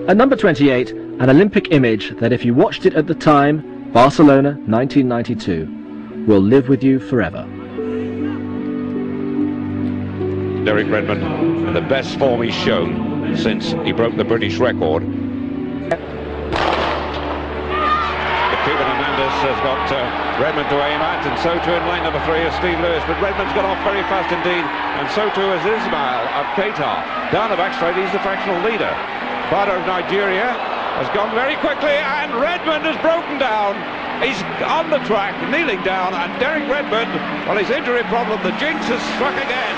At number 28, an Olympic image that if you watched it at the time, Barcelona 1992, will live with you forever. Derek Redmond, in the best form he's shown since he broke the British record. Has got Redmond to aim at, and so too in lane number 3 is Steve Lewis, but Redmond's gone off very fast indeed, and so too is Ismail of Qatar. Down the back straight, he's the fractional leader. Bada of Nigeria has gone very quickly, and Redmond has broken down. He's on the track, kneeling down, and Derek Redmond, well, his injury problem, the jinx has struck again.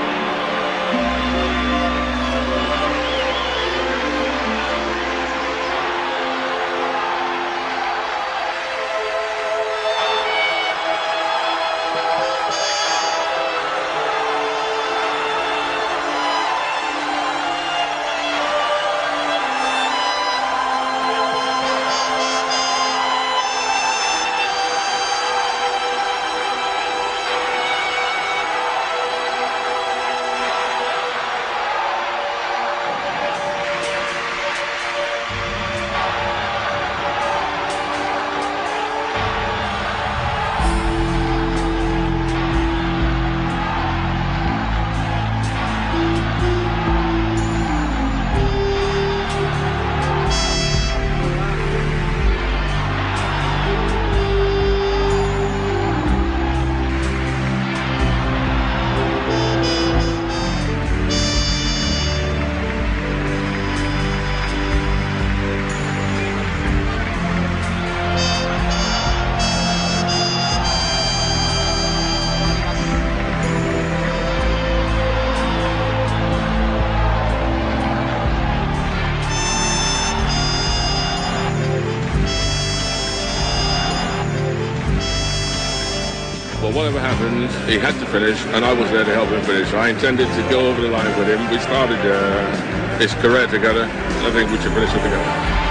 Well, whatever happens, he had to finish, and I was there to help him finish. I intended to go over the line with him. We started his career together. I think we should finish it together.